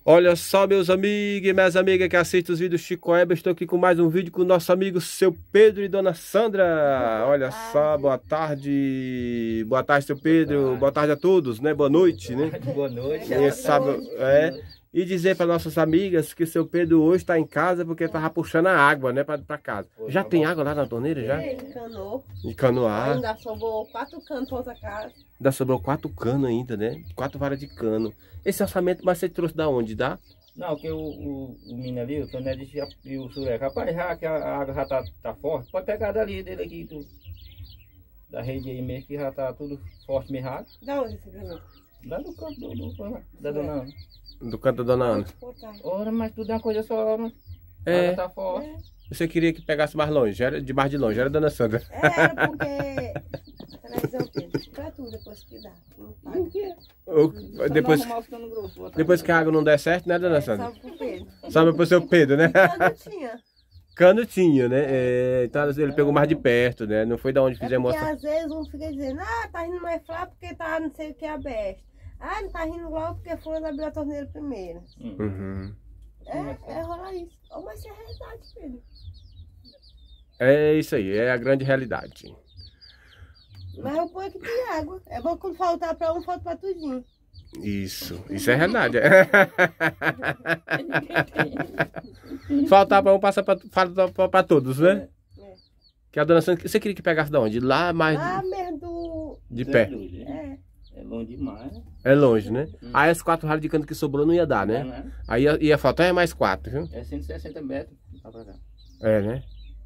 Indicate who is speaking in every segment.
Speaker 1: Olha só, meus amigos e minhas amigas que assistem os vídeos Chico Eba, estou aqui com mais um vídeo com o nosso amigo seu Pedro e dona Sandra. Olha só, boa tarde. Boa tarde, seu Pedro. Boa tarde a todos, né? Boa noite, né?
Speaker 2: Boa noite.
Speaker 1: E dizer para nossas amigas que o seu Pedro hoje está em casa porque estava puxando a água, né, para casa. Já tem água lá na torneira, já?
Speaker 3: Encanou.
Speaker 1: Encanou a água.
Speaker 3: Ainda sobrou 4 canos para outra casa.
Speaker 1: Ainda sobrou 4 canos ainda, né? 4 varas de cano. Esse orçamento, mas você trouxe da onde? Dá?
Speaker 2: Não, que o menino ali, o Tonelli e o Sureca, rapaz, já que a água já tá forte, pode pegar dali, dele aqui, da rede aí mesmo, que já tá tudo forte mesmo.
Speaker 3: Da onde você ganhou?
Speaker 2: Lá do canto da dona Ana.
Speaker 1: Do canto da dona Ana.
Speaker 2: Ora, mas tudo é uma coisa só, né? A
Speaker 1: É.
Speaker 2: água tá forte.
Speaker 1: Você queria que pegasse mais longe, era de mais de longe, era dona Sandra.
Speaker 3: Era porque a televisão teve pra tudo depois que dá.
Speaker 2: O quê?
Speaker 1: Depois que a água não der certo, né, dona Sandra?
Speaker 3: Sabe pro Pedro.
Speaker 1: Sabe pro seu Pedro, né?
Speaker 3: Não tinha.
Speaker 1: Cano tinha, né? É, então ele pegou mais de perto, né? Não foi da onde
Speaker 3: É
Speaker 1: fizemos
Speaker 3: porque às vezes um fica dizendo, tá rindo mais fraco porque tá não sei o que aberto. Não tá rindo logo porque foi abriu a torneira primeiro.
Speaker 1: Uhum.
Speaker 3: Rolar isso. Mas isso é realidade, Pedro.
Speaker 1: É isso aí, é a grande realidade.
Speaker 3: Mas eu ponho aqui tem água. É bom quando faltar pra um, falta pra tudinho.
Speaker 1: Isso é verdade. Faltar para um, passa para todos, né? Que a dona Sandra, você queria que pegasse de onde? Lá mais
Speaker 3: Lá mesmo do...
Speaker 1: de pé.
Speaker 2: É longe demais.
Speaker 1: É longe, né? Aí as 4 raras de canto que sobrou não ia dar, né? Aí ia faltar mais 4, viu?
Speaker 2: É 160 metros pra cá.
Speaker 1: É, né?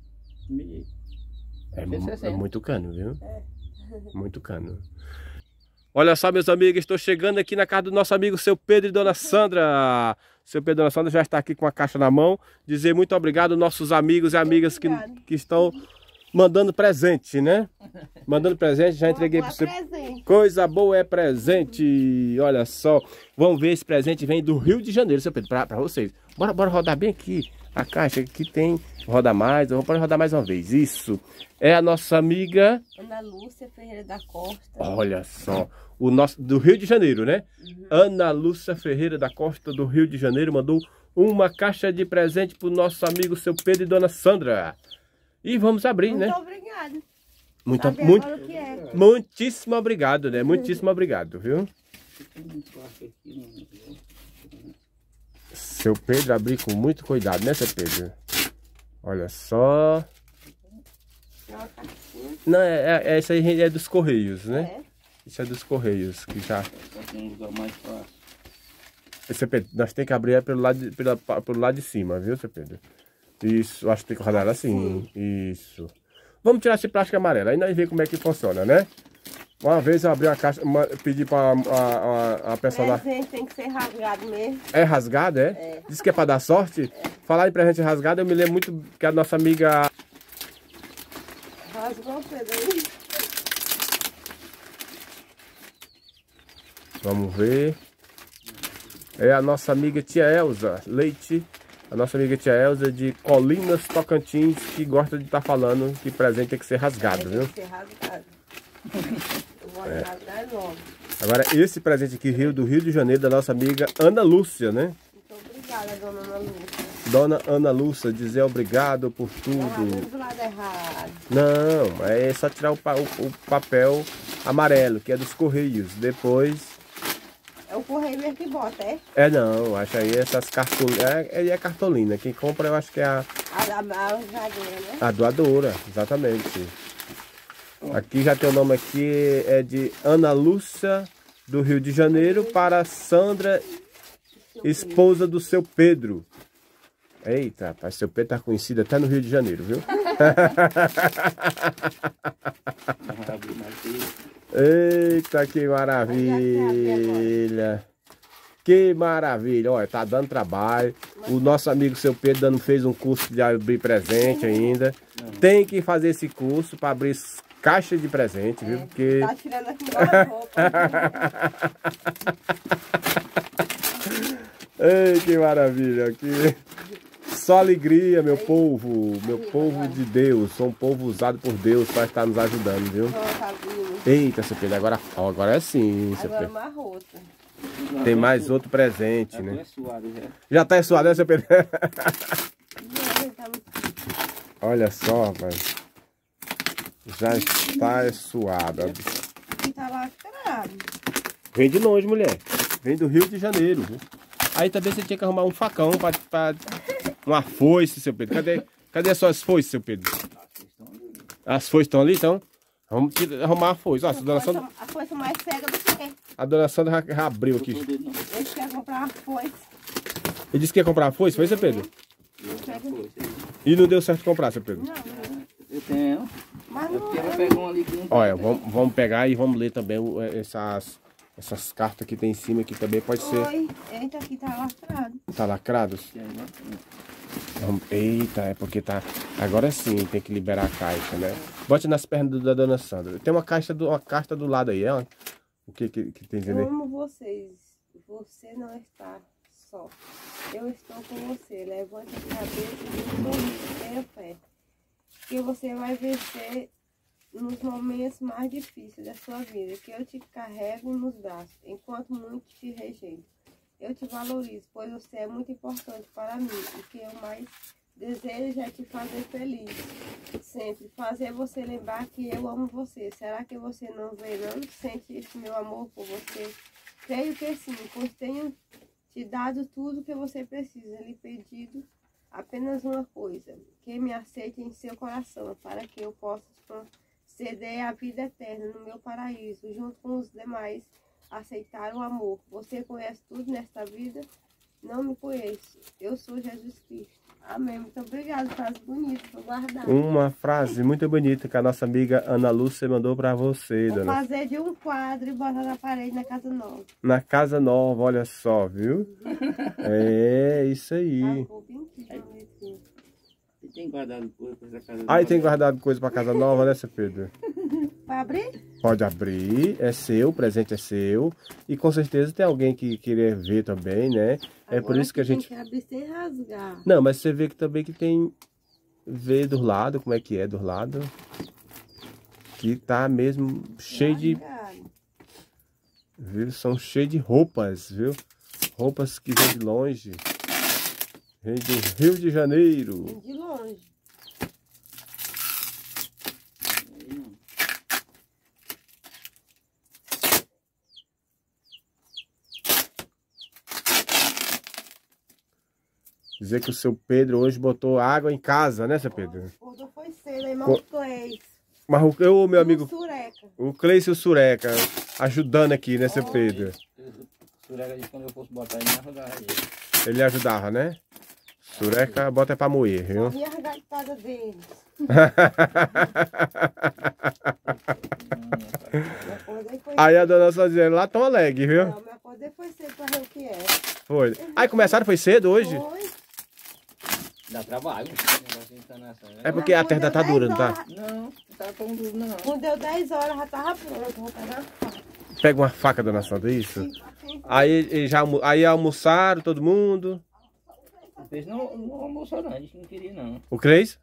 Speaker 1: É
Speaker 2: 160.
Speaker 1: muito cano, viu? Muito cano. Olha só, meus amigos, estou chegando aqui na casa do nosso amigo seu Pedro e dona Sandra. Seu Pedro e dona Sandra já está aqui com a caixa na mão. Dizer muito obrigado aos nossos amigos e amigas que estão mandando presente, né? Mandando presente, já entreguei para você. Coisa boa é presente. Olha só, vamos ver, esse presente vem do Rio de Janeiro, seu Pedro, para vocês. Bora rodar bem aqui. A caixa aqui tem, roda mais, pode rodar mais uma vez. Isso, é a nossa amiga
Speaker 3: Ana Lúcia Ferreira da Costa.
Speaker 1: Olha só, o nosso do Rio de Janeiro, né? Ana Lúcia Ferreira da Costa do Rio de Janeiro mandou uma caixa de presente para o nosso amigo seu Pedro e dona Sandra. E vamos abrir, né?
Speaker 3: Muito obrigada.
Speaker 1: Muitíssimo obrigado, né? Muitíssimo obrigado, viu? Seu Pedro abrir com muito cuidado, né, seu Pedro? Olha só. Não, essa aí é dos Correios, né? Isso é dos Correios, que já... Seu Pedro, nós temos que abrir pelo lado de cima, viu, seu Pedro? Isso, acho que tem que rodar assim. Isso. Vamos tirar esse plástico amarelo, aí nós vemos como é que funciona, né? Uma vez eu abri uma caixa, pedi para a pessoa lá.
Speaker 3: Presente tem que ser rasgado mesmo.
Speaker 1: É rasgado, é? Diz que é para dar sorte. Falar em presente rasgado, eu me lembro muito que a nossa amiga...
Speaker 3: Rasgou o Pedro aí.
Speaker 1: Vamos ver. É a nossa amiga tia Elza Leite. A nossa amiga tia Elza de Colinas, Tocantins, que gosta de estar falando que presente tem que ser rasgado, viu?
Speaker 3: Tem que ser rasgado. Eu vou rasgar logo.
Speaker 1: Agora, esse presente aqui do Rio de Janeiro, da nossa amiga Ana Lúcia, né?
Speaker 3: Muito obrigada, dona Ana Lúcia.
Speaker 1: Dona Ana Lúcia, dizer obrigado por tudo.
Speaker 3: Do lado errado.
Speaker 1: Não, é só tirar o papel amarelo, que é dos Correios. Depois...
Speaker 3: É o correio mesmo que bota, é?
Speaker 1: Não, acho aí essas cartolinas. É cartolina. Quem compra eu acho que é a
Speaker 3: doadora, né?
Speaker 1: A doadora, exatamente. Aqui já tem o nome aqui, é de Ana Lúcia, do Rio de Janeiro, para Sandra, esposa do seu Pedro. Eita, rapaz, seu Pedro tá conhecido até no Rio de Janeiro, viu? Eita, que maravilha! Que maravilha! Olha, tá dando trabalho. O nosso amigo seu Pedro fez um curso de abrir presente ainda. Tem que fazer esse curso para abrir caixa de presente, viu? Porque...
Speaker 3: Tá tirando aqui uma roupa.
Speaker 1: Ei, que maravilha! Só alegria, meu povo de Deus. Sou um povo usado por Deus para estar nos ajudando, viu? Eita, seu Pedro, agora é sim, seu Pedro.
Speaker 3: Agora uma rota.
Speaker 1: Tem mais outro presente,
Speaker 2: Tá
Speaker 1: né?
Speaker 2: suado já.
Speaker 1: Já tá suado, né, seu Pedro?
Speaker 3: Não, tá muito...
Speaker 1: Olha só, rapaz. Já está suado.
Speaker 3: E tá lacrado.
Speaker 1: Vem de longe, mulher. Vem do Rio de Janeiro, viu? Aí também você tinha que arrumar um facão pra uma foice, seu Pedro. Cadê as suas foices, seu Pedro? As foices estão ali, então? Vamos arrumar a foice. Ó, a dona Sandra...
Speaker 3: A foice mais cega do que...
Speaker 1: A dona Sandra já abriu aqui.
Speaker 3: Ele quer comprar uma foice.
Speaker 1: Ele disse que ia comprar a foice, foi, seu Pedro? E não deu certo comprar, seu Pedro?
Speaker 3: Não.
Speaker 2: Eu tenho.
Speaker 3: Mas
Speaker 2: É
Speaker 3: não...
Speaker 2: porque ela pegou um ali que não
Speaker 1: Olha, vamos pegar e vamos ler também essas cartas que tem em cima, que também pode ser...
Speaker 3: Oi, eita, aqui tá lacrado.
Speaker 1: Tá lacrados? Eita, é porque tá... Agora sim, tem que liberar a caixa, né? Bote nas pernas da dona Sandra. Tem uma carta do lado aí, ó. O que tem
Speaker 3: Eu
Speaker 1: aí?
Speaker 3: amo vocês. Você não está só. Eu estou com você. Levante a cabeça e sorri. Tenha fé. Que você vai vencer nos momentos mais difíceis da sua vida. Que eu te carrego nos braços, enquanto muitos te rejeitam. Eu te valorizo, pois você é muito importante para mim. O que eu mais desejo é te fazer feliz. Sempre fazer você lembrar que eu amo você. Será que você não vê, não? Sente esse meu amor por você? Creio que sim, pois tenho te dado tudo que você precisa. Lhe pedido apenas uma coisa. Que me aceite em seu coração, para que eu possa conceder a vida eterna no meu paraíso, junto com os demais. Aceitar o amor. Você conhece tudo nesta vida? Não me conheço. Eu sou Jesus Cristo. Amém. Muito obrigada. Frase bonita para guardar.
Speaker 1: Uma frase muito bonita que a nossa amiga Ana Lúcia mandou pra você,
Speaker 3: Vou
Speaker 1: dona.
Speaker 3: fazer de um quadro e botar na parede na casa nova.
Speaker 1: Na casa nova, olha só, viu? É, isso aí.
Speaker 3: Ficou bem aqui, uma letrinha.
Speaker 2: E tem guardado coisa pra essa casa.
Speaker 1: Aí tem guardado coisa pra casa nova, né, seu Pedro?
Speaker 3: Vai abrir?
Speaker 1: Pode abrir, é seu, o presente é seu. E com certeza tem alguém que querer ver também, né? É por isso que a gente...
Speaker 3: Tem que abrir sem rasgar.
Speaker 1: Não, mas você vê que também que tem... Vê do lado, como é que é do lado. Que tá mesmo cheio de...
Speaker 3: Rasgado.
Speaker 1: Viu? São cheios de roupas, viu? Roupas que vêm de longe. Vem do Rio de Janeiro.
Speaker 3: Vem de longe.
Speaker 1: Dizer que o seu Pedro hoje botou água em casa, né, seu Pedro?
Speaker 3: Quando foi cedo, aí irmão Cleis.
Speaker 1: Mas eu, meu amigo,
Speaker 3: Sureca.
Speaker 1: o Cleice e o Sureca, ajudando aqui, né, seu Pedro?
Speaker 2: O Surega disse que quando eu fosse botar ele, me ajudava ele.
Speaker 1: Ele ajudava, né? Sureca, bota pra moer, viu?
Speaker 3: E a gaitada deles.
Speaker 1: Aí a dona Sandra lá tão alegre, viu?
Speaker 3: Não, me acordei foi cedo pra ver o que é.
Speaker 1: Foi. Aí começaram, foi cedo hoje?
Speaker 3: Foi.
Speaker 2: Dá trabalho, esse negócio de encarnação, né?
Speaker 1: É porque a terra tá dura, não tá?
Speaker 2: Não, não tá tão duro não.
Speaker 3: Quando deu 10 horas, já tava pronto. Vou pegar a faca.
Speaker 1: Pega uma faca, dona Sandra, isso? Aí, aí almoçaram todo mundo.
Speaker 2: Eles não almoçou não, eles não queriam não.
Speaker 1: O Cleice?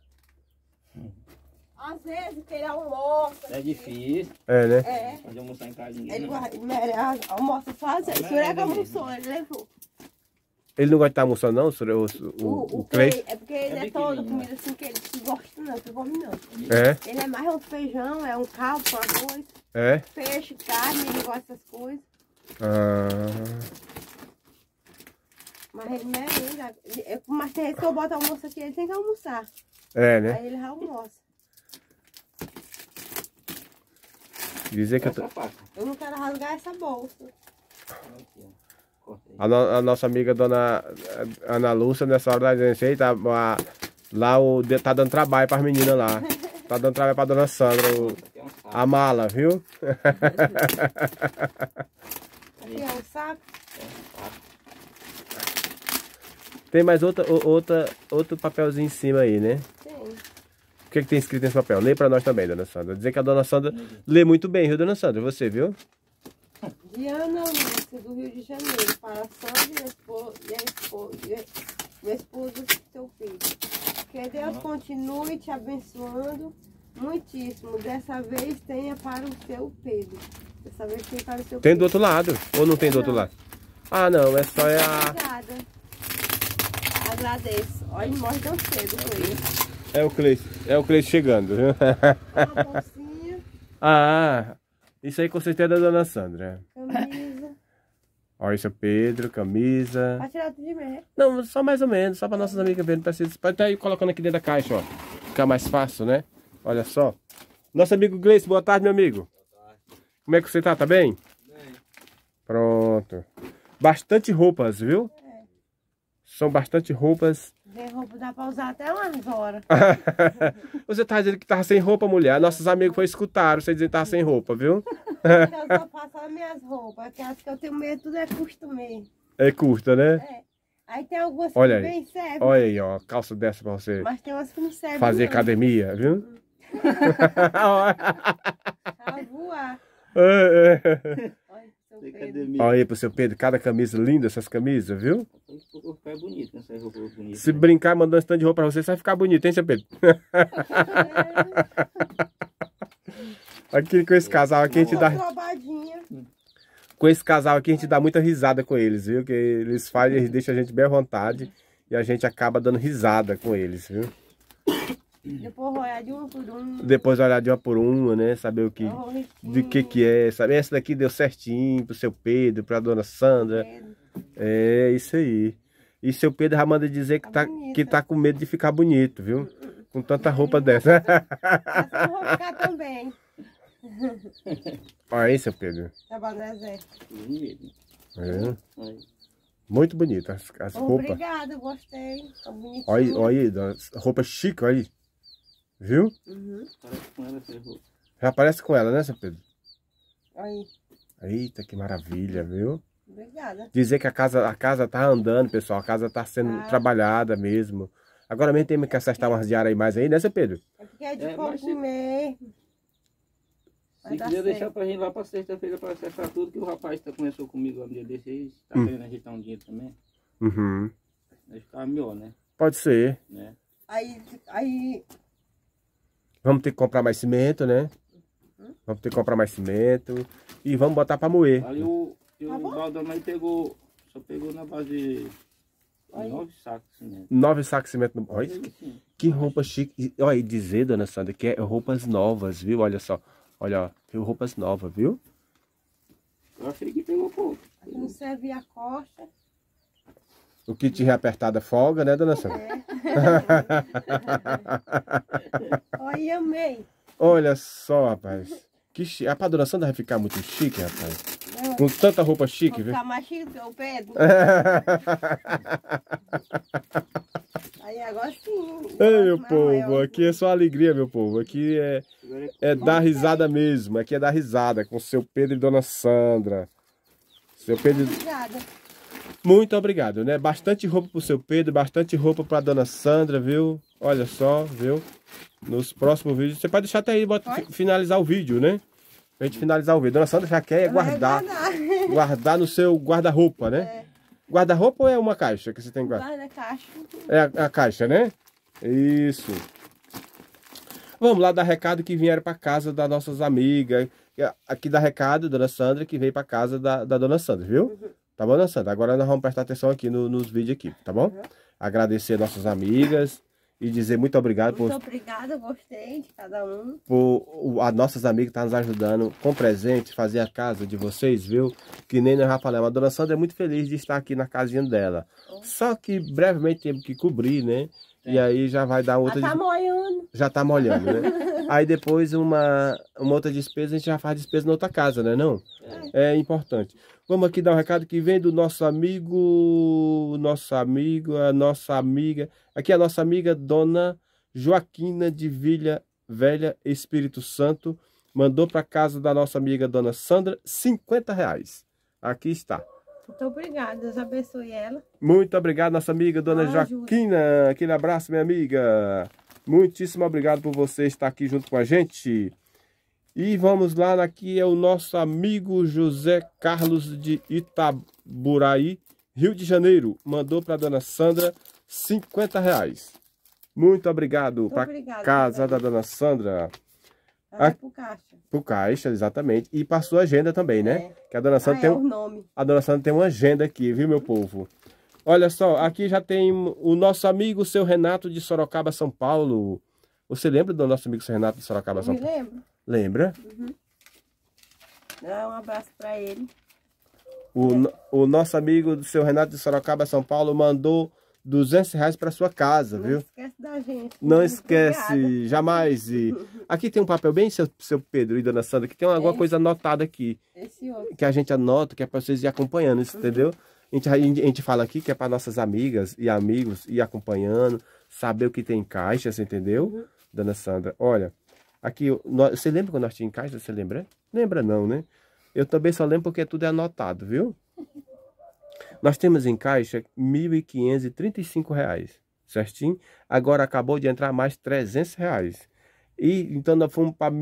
Speaker 3: Às vezes, que ele almoça.
Speaker 2: É difícil.
Speaker 1: É, né?
Speaker 3: É.
Speaker 2: Pode almoçar em casa ninguém
Speaker 3: Ele
Speaker 2: não.
Speaker 3: almoça sozinho. O Sureka almoçou, ele levou.
Speaker 1: Ele não gosta de estar almoçando, não, o Cleice?
Speaker 3: É porque ele é todo
Speaker 2: pequenininho,
Speaker 3: comida assim que ele se gosta não, que come não.
Speaker 1: É?
Speaker 3: Ele é mais um feijão, é um caldo com arroz,
Speaker 1: É?
Speaker 3: peixe, carne, ele gosta dessas coisas.
Speaker 1: Ah,
Speaker 3: Mas ele não é ainda. Mas tem vezes que eu boto almoço aqui, ele tem que almoçar.
Speaker 1: é, né?
Speaker 3: Aí ele já almoça.
Speaker 1: Dizer que
Speaker 2: Essa faca.
Speaker 3: Eu não quero rasgar essa bolsa.
Speaker 2: Aqui, ó. Corta aí.
Speaker 1: a nossa amiga dona Ana Lúcia, nessa hora da gente aí, tá, tá dando trabalho para as meninas lá. Tá dando trabalho para dona Sandra,
Speaker 2: Aqui é um saco.
Speaker 1: a mala, viu?
Speaker 3: Aqui é um saco.
Speaker 1: Tem mais outro papelzinho em cima aí, né?
Speaker 3: Tem.
Speaker 1: O que tem escrito nesse papel? Lê para nós também, dona Sandra. Dizer que a dona Sandra lê muito bem, viu, dona Sandra? Você, viu?
Speaker 3: Diana Lúcia, do Rio de Janeiro, para a Sandra e a esposa do seu filho. Que Deus continue te abençoando muitíssimo. Dessa vez tenha para o seu Pedro. Dessa vez tem para o seu
Speaker 1: Tem
Speaker 3: Pedro.
Speaker 1: do outro lado. Ou não tem do outro
Speaker 3: Não.
Speaker 1: lado? Ah, não, é só a...
Speaker 3: Obrigada. Agradeço. Olha, morre tão cedo, foi.
Speaker 1: É o Cleiton chegando, viu?
Speaker 3: Uma bolsinha,
Speaker 1: Ah, isso aí com certeza é da dona Sandra.
Speaker 3: camisa.
Speaker 1: Olha, seu Pedro, camisa.
Speaker 3: Pra tirar tudo de mim.
Speaker 1: Não, só mais ou menos, só para nossas amigas verem. Pode estar aí colocando aqui dentro da caixa, ó. Ficar mais fácil, né? Olha só. Nosso amigo Gleice, boa tarde, meu amigo. Boa tarde. Como é que você tá? Tá bem? Bem. Pronto. Bastante roupas, viu? É. São bastante roupas.
Speaker 3: Tem roupa, dá pra usar até umas horas.
Speaker 1: Você tá dizendo que tava sem roupa, mulher? Nossos amigos foi escutaram você dizer que tava sem roupa, viu?
Speaker 3: Eu só faço as minhas roupas, porque as que eu tenho medo, tudo é costume.
Speaker 1: É curta, né?
Speaker 3: É. Aí tem algumas
Speaker 1: olha
Speaker 3: que
Speaker 1: aí.
Speaker 3: bem servem.
Speaker 1: Olha aí, ó, calça dessa pra você.
Speaker 3: Mas tem umas que não servem.
Speaker 1: Fazer
Speaker 3: não.
Speaker 1: academia, viu?
Speaker 3: A voar.
Speaker 1: É.
Speaker 3: Olha, seu Pedro.
Speaker 1: Olha aí pro seu Pedro, cada camisa linda, essas camisas, viu?
Speaker 2: Ficar bonito, essa roupa bonita.
Speaker 1: Se brincar, mandando um stand de roupa pra você, você vai ficar bonito, hein, seu Pedro? Aqui com esse casal aqui a gente dá... Com esse casal aqui a gente dá muita risada com eles, viu? Que eles fazem, eles deixam a gente bem à vontade e a gente acaba dando risada com eles, viu?
Speaker 3: Depois olhar de uma por uma.
Speaker 1: Depois olhar de uma por uma, né? Saber o que, de que é, sabe? Essa daqui deu certinho pro seu Pedro, pra dona Sandra. É, isso aí. E seu Pedro já manda dizer que tá com medo de ficar bonito, viu? Com tanta roupa dessa.
Speaker 3: Eu vou ficar também.
Speaker 1: Olha aí, seu Pedro.
Speaker 3: Tá bom, né, Zé?
Speaker 1: É. Muito bonito as roupas.
Speaker 3: Obrigada, gostei. Tá bonitinho.
Speaker 1: Olha aí, roupa chique, olha aí. Viu?
Speaker 3: Uhum.
Speaker 2: Parece com ela essa roupa.
Speaker 1: Já parece com ela, né, seu Pedro?
Speaker 3: Aí.
Speaker 1: Eita, que maravilha, viu?
Speaker 3: Obrigada.
Speaker 1: Dizer que a casa tá andando, pessoal. A casa tá sendo trabalhada mesmo. Agora mesmo temos que acertar umas diárias aí mais aí, né, seu Pedro?
Speaker 3: É porque é de pouco mesmo.
Speaker 2: Se quiser deixar pra gente lá pra sexta-feira pra acertar tudo, que o rapaz começou comigo um dia desse aí, tá querendo ajeitar um dinheiro também.
Speaker 1: Uhum.
Speaker 2: Vai ficar melhor, né?
Speaker 1: Pode ser.
Speaker 2: Né?
Speaker 3: Aí...
Speaker 1: Vamos ter que comprar mais cimento, né? Vamos ter que comprar mais cimento. E vamos botar pra moer.
Speaker 2: Aí o Baldão aí só pegou na base de 9 sacos de cimento.
Speaker 1: 9 sacos de cimento. Olha, que roupa chique. Olha, dizer, dona Sandra, que é roupas novas, viu? Olha só. Olha, ó, roupas novas, viu?
Speaker 2: Eu achei que pegou pouco.
Speaker 3: Aqui não serve a costa.
Speaker 1: O kit reapertado folga, né, dona Sandra?
Speaker 3: É. Olha, amei.
Speaker 1: Olha só, rapaz. Que chique. A dona Sandra vai ficar muito chique, rapaz. Não. Com tanta roupa chique, viu?
Speaker 3: Vai ficar mais chique que o Pedro. Aí agora sim.
Speaker 1: Ei, meu povo, aqui é só alegria, meu povo. Aqui é dar risada mesmo. Aqui é dar risada com seu Pedro e dona Sandra. Seu Pedro...
Speaker 3: Obrigada.
Speaker 1: Muito obrigado, né? Bastante roupa pro seu Pedro, bastante roupa pra dona Sandra, viu? Olha só, viu? Nos próximos vídeos. Você pode deixar até aí, finalizar o vídeo, né? Pra gente finalizar o vídeo. Dona Sandra já quer guardar no seu guarda-roupa, né?
Speaker 3: É.
Speaker 1: Guarda-roupa ou é uma caixa que você tem que guardar?
Speaker 3: Guarda-caixa.
Speaker 1: É a caixa, né? Isso. Vamos lá dar recado que vieram para casa das nossas amigas. Aqui dá recado, dona Sandra, que veio para casa da dona Sandra, viu? Tá bom, dona Sandra? Agora nós vamos prestar atenção aqui nos vídeos aqui, tá bom? Agradecer nossas amigas e dizer muito obrigado
Speaker 3: Muito obrigada, gostei de cada um.
Speaker 1: Por as nossas amigas estar nos ajudando com presente, fazer a casa de vocês, viu? Que nem nós já falamos. A dona Sandra é muito feliz de estar aqui na casinha dela. Só que brevemente temos que cobrir, né? E aí já vai dar outra...
Speaker 3: Já tá molhando.
Speaker 1: Já tá molhando, né? Aí depois uma outra despesa, a gente já faz despesa na outra casa, né? Não? É importante. Vamos aqui dar um recado que vem do nosso amigo, a nossa amiga. Aqui a nossa amiga Dona Joaquina de Vila Velha, Espírito Santo. Mandou para casa da nossa amiga Dona Sandra R$50. Aqui está.
Speaker 3: Muito obrigada, Deus abençoe ela.
Speaker 1: Muito obrigado, nossa amiga Dona Joaquina. Aquele abraço, minha amiga. Muitíssimo obrigado por você estar aqui junto com a gente. E vamos lá, aqui é o nosso amigo José Carlos de Itaburaí, Rio de Janeiro. Mandou para Dona Sandra R$50. Muito obrigado para casa da Dona Sandra.
Speaker 3: Vai pro caixa.
Speaker 1: Pro caixa, exatamente. E pra sua agenda também, né? Que a dona Sandra tem
Speaker 3: o nome.
Speaker 1: A dona Sandra tem uma agenda aqui, viu, meu povo? Olha só, aqui já tem o nosso amigo, o seu Renato de Sorocaba, São Paulo. Você lembra do nosso amigo, seu Renato de Sorocaba, São Paulo?
Speaker 3: Me lembro.
Speaker 1: Lembra?
Speaker 3: Dá um abraço pra ele.
Speaker 1: O nosso amigo do seu Renato de Sorocaba, São Paulo, mandou R$200 para sua casa, viu?
Speaker 3: Não esquece da gente.
Speaker 1: Não esquece,
Speaker 3: Obrigada.
Speaker 1: jamais. Aqui tem um papel bem, seu Pedro e dona Sandra, que tem alguma coisa anotada aqui.
Speaker 3: Esse outro.
Speaker 1: Que a gente anota, que é para vocês ir acompanhando, isso, entendeu? A gente fala aqui que é para nossas amigas e amigos ir acompanhando, saber o que tem em caixa, você entendeu? Dona Sandra, olha, aqui, você lembra quando nós tínhamos em caixa, você lembra? Lembra não, né? Eu também só lembro porque tudo é anotado, viu? Nós temos em caixa R$ 1.535, certinho? Agora acabou de entrar mais R$300. E então nós fomos para R$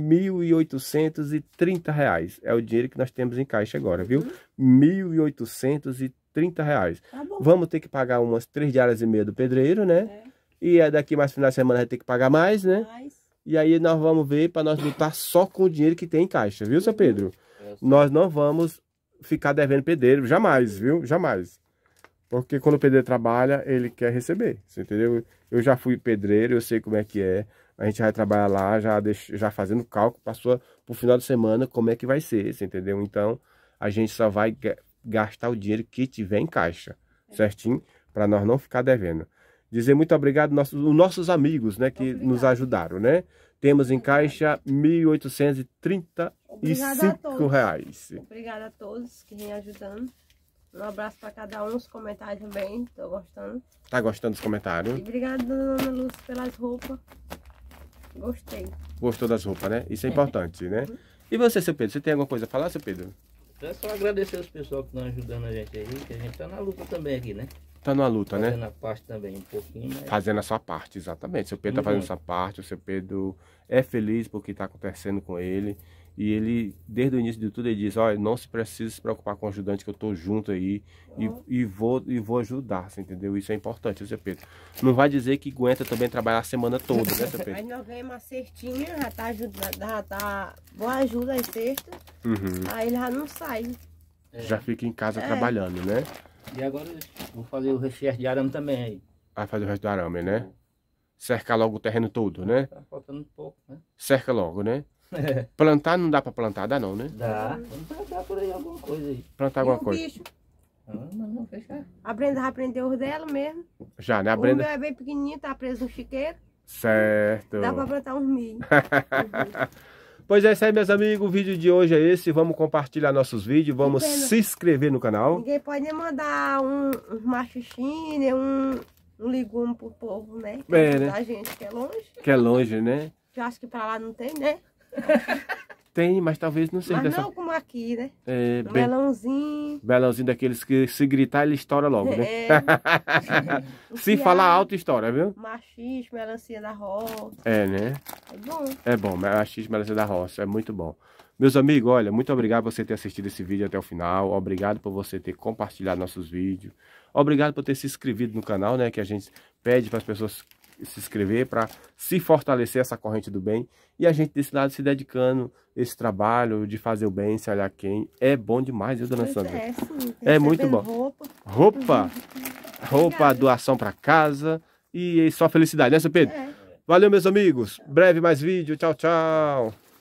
Speaker 1: 1.830. É o dinheiro que nós temos em caixa agora, viu? R$ 1.830.
Speaker 3: Tá bom.
Speaker 1: Vamos ter que pagar umas 3 diárias e meia do pedreiro, né? E daqui mais final de semana vai ter que pagar mais, né? E aí nós vamos ver para nós lutar só com o dinheiro que tem em caixa, viu, seu Pedro? Nós não vamos ficar devendo pedreiro, jamais, viu? Jamais. Porque quando o pedreiro trabalha, ele quer receber, você entendeu? Eu já fui pedreiro, eu sei como é que é. A gente vai trabalhar lá, já fazendo cálculo para o final de semana, como é que vai ser, você entendeu? Então, a gente só vai gastar o dinheiro que tiver em caixa, certinho? Para nós não ficar devendo. Dizer muito obrigado aos nossos amigos, né, que nos ajudaram, né? Temos em caixa R$ 1.835.
Speaker 3: Obrigada a todos que vêm ajudando. Um abraço para cada um, os comentários também, tô gostando.
Speaker 1: Tá gostando dos comentários?
Speaker 3: E obrigada, dona Lúcia, pelas roupas. Gostei.
Speaker 1: Gostou das roupas, né? Isso é importante, né? E você, seu Pedro, você tem alguma coisa a falar, seu Pedro?
Speaker 2: É só agradecer os pessoal que estão ajudando a gente aí, que a gente tá na luta também aqui, né?
Speaker 1: Tá numa luta, né?
Speaker 2: Fazendo a parte também um pouquinho, mas...
Speaker 1: Fazendo a sua parte, exatamente. Seu Pedro tá fazendo a sua parte, o seu Pedro é feliz porque tá acontecendo com ele. E ele, desde o início de tudo, ele diz, olha, não se precisa se preocupar com o ajudante, que eu tô junto aí e vou ajudar, você entendeu? Isso é importante, seu Pedro. Não vai dizer que aguenta também trabalhar a semana toda, né, seu Pedro?
Speaker 3: Mas nós ganhamos uma cestinha, já tá ajudando, já tá boa ajuda as cestas. Aí ele já não sai.
Speaker 1: Já fica em casa trabalhando, né?
Speaker 2: E agora eu vou fazer o recheio de arame também aí.
Speaker 1: Vai fazer o resto do arame, né? Cercar logo o terreno todo, né?
Speaker 2: Tá faltando um pouco, né?
Speaker 1: Cerca logo, né? Plantar não dá pra plantar, dá não, né?
Speaker 2: Dá. Vamos plantar por aí alguma coisa aí.
Speaker 1: Plantar alguma
Speaker 3: o
Speaker 1: coisa.
Speaker 3: bicho?
Speaker 2: Não, fechar.
Speaker 3: A Brenda já aprendeu os dela mesmo.
Speaker 1: Já, né? A
Speaker 3: O
Speaker 1: Brenda...
Speaker 3: meu é bem pequenininho, tá preso no chiqueiro.
Speaker 1: Certo.
Speaker 3: Dá pra plantar uns milho.
Speaker 1: Pois é isso aí, meus amigos. O vídeo de hoje é esse. Vamos compartilhar nossos vídeos. Vamos se inscrever no canal.
Speaker 3: Ninguém pode nem mandar um machuxine, um legume pro povo, né?
Speaker 1: Né?
Speaker 3: A gente que é longe.
Speaker 1: Que é longe, né?
Speaker 3: Eu acho que pra lá não tem, né?
Speaker 1: Tem, mas talvez não seja
Speaker 3: Mas
Speaker 1: dessa...
Speaker 3: não como aqui, né?
Speaker 1: É,
Speaker 3: Um
Speaker 1: bem...
Speaker 3: melãozinho.
Speaker 1: Melãozinho daqueles que se gritar ele estoura logo, né? Se
Speaker 3: Fiado,
Speaker 1: falar alto estoura, viu?
Speaker 3: Machixe, melancia da roça.
Speaker 1: É, né?
Speaker 3: É bom.
Speaker 1: É bom, melancia da roça, é muito bom. Meus amigos, olha, muito obrigado por você ter assistido esse vídeo até o final. Obrigado por você ter compartilhado nossos vídeos. Obrigado por ter se inscrito no canal, né? Que a gente pede para as pessoas se inscrever para se fortalecer essa corrente do bem. E a gente desse lado se dedicando a esse trabalho de fazer o bem, se olhar quem. É bom demais, viu, dona Sandra?
Speaker 3: É, sim.
Speaker 1: É muito bom.
Speaker 3: Roupa.
Speaker 1: Roupa, doação para casa e só felicidade, né, seu Pedro? Valeu, meus amigos. Breve mais vídeo. Tchau, tchau.